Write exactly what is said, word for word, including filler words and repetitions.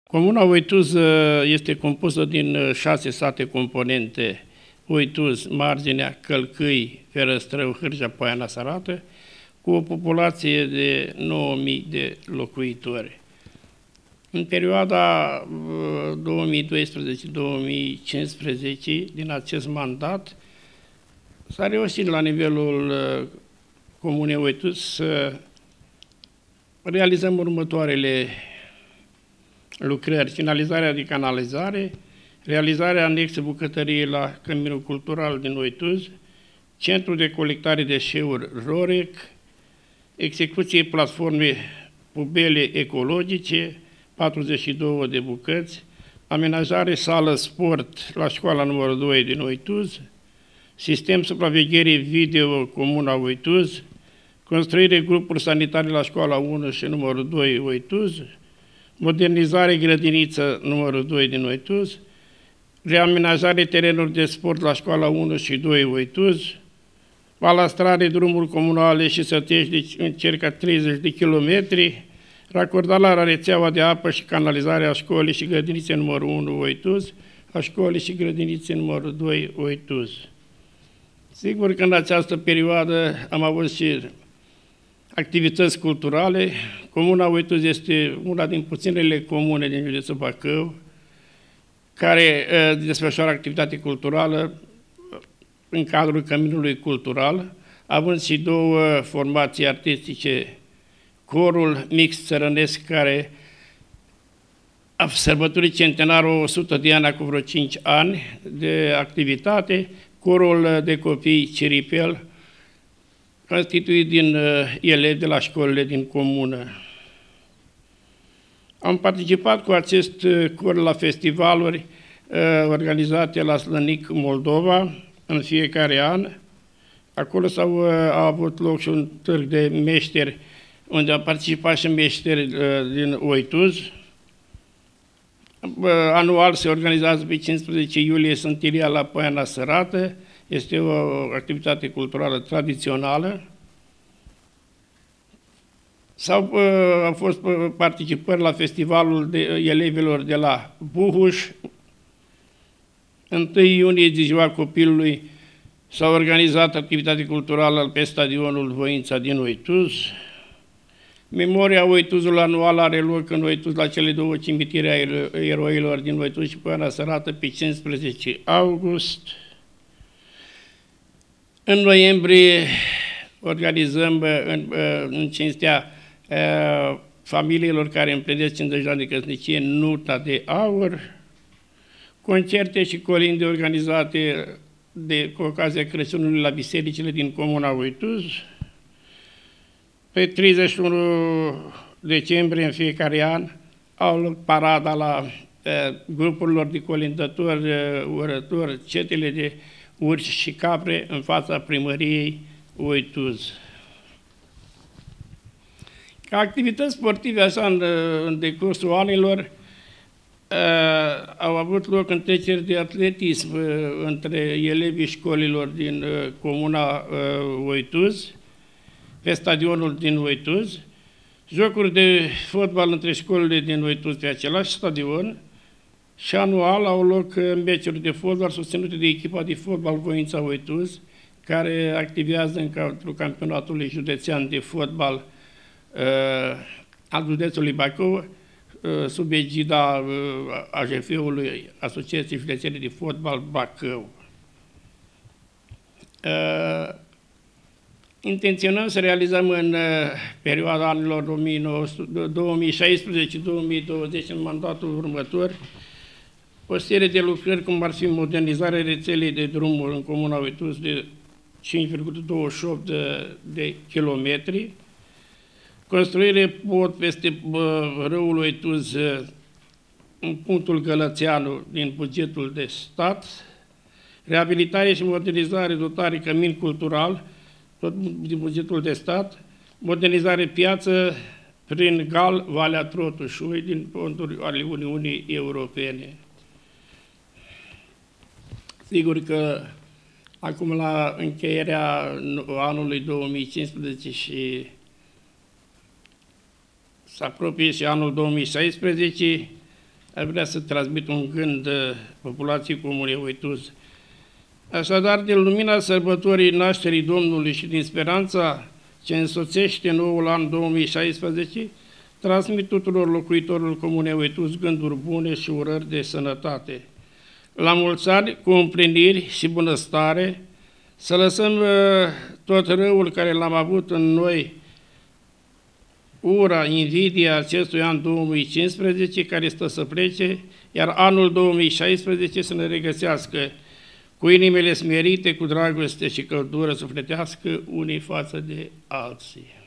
Comuna Oituz este compusă din șase sate componente: Oituz, Marginea, Călcâi, Ferăstrău, Hârja, Poiana Sărată, cu o populație de nouă mii de locuitori. În perioada două mii doisprezece două mii cincisprezece, din acest mandat, s-a reușit la nivelul Comunei Oituz să realizăm următoarele lucrări: finalizarea de canalizare, realizarea anexei bucătăriei la Căminul Cultural din Oituz, Centrul de colectare deșeuri Rorec, execuție platforme pubele ecologice, patruzeci și două de bucăți, amenajare sală sport la școala numărul doi din Oituz, sistem supraveghere video Comuna Oituz, construire grupuri sanitare la școala unu și numărul doi Oituz, modernizare grădiniță numărul doi din Oituz, reamenajare terenuri de sport la școala unu și doi Oituz, balastrare drumuri comunale și sătești de în circa treizeci de kilometri, racordarea la rețeaua de apă și canalizare a școlii și grădinițe numărul unu Oituz, a școlii și grădinițe numărul doi Oituz. Sigur că în această perioadă am avut și activități culturale. Comuna Oituz este una din puținele comune din județul Bacău care uh, desfășoară activitate culturală în cadrul Căminului Cultural, având și două formații artistice: corul mix țărănesc, care a sărbătorit centenarul o sută de ani acum vreo cinci ani de activitate, corul de copii Ciripel, constituit din uh, elevi de la școlile din comună. Am participat cu acest cor la festivaluri uh, organizate la Slănic, Moldova, în fiecare an. Acolo s-au uh, a avut loc și un târg de meșteri, unde a participat și meșteri uh, din Oituz. Uh, anual se organizează pe cincisprezece iulie Sântiria la Poiana Sărată. Este o activitate culturală tradițională. Sau uh, au fost participări la festivalul de elevilor de la Buhuș. întâi iunie, de ziua copilului, s-a organizat activitate culturală pe stadionul Voința din Oituz. Memoria Oituzului anual are loc în Oituz la cele două cimitire a eroilor din Oituz și Poiana Sărată pe cincisprezece august. În noiembrie organizăm în, în cinstea familiilor care împlinesc cincizeci de ani de căsnicie Nuta de Aur, concerte și colinde organizate de, cu ocazia Crăciunului la bisericile din Comuna Oituz. Pe treizeci și unu decembrie în fiecare an au loc parada la eh, grupurilor de colindători, eh, urători, cetele de urși și capre în fața primăriei Oituz. Ca activități sportive, așa, în, în decursul anilor, uh, au avut loc întreceri de atletism uh, între elevii școlilor din uh, Comuna uh, Oituz, pe stadionul din Oituz, jocuri de fotbal între școlile din Oituz pe același stadion, și anual au loc meciuri de fotbal susținute de echipa de fotbal Voința Oituz, care activează în cadrul campionatului județean de fotbal uh, al județului Bacău, uh, sub egida uh, A J F-ului, Asociației Județene de Fotbal Bacău. Uh, intenționăm să realizăm în uh, perioada anilor două mii șaisprezece două mii douăzeci, în mandatul următor, o serie de lucrări, cum ar fi modernizarea rețelei de drumuri în Comuna Oituz de cinci virgulă douăzeci și opt de, de kilometri, construire pod peste bă, râul Oituz în punctul Gălățeanu din bugetul de stat, reabilitare și modernizare, dotare cămin cultural, tot din bugetul de stat, modernizare piață prin Gal, Valea Trotușului, din fonduri ale Uniunii Europene. Sigur că acum, la încheierea anului două mii cincisprezece și se apropie și anul două mii șaisprezece, aș vrea să transmit un gând populației Comunei Oituz. Așadar, din lumina sărbătorii nașterii Domnului și din speranța ce însoțește noul an două mii șaisprezece, transmit tuturor locuitorilor Comunei Oituz gânduri bune și urări de sănătate. La mulți ani, cu împliniri și bunăstare, să lăsăm tot răul care l-am avut în noi, ura, invidia acestui an două mii cincisprezece, care stă să plece, iar anul două mii șaisprezece să ne regăsească cu inimile smerite, cu dragoste și căldură sufletească unii față de alții.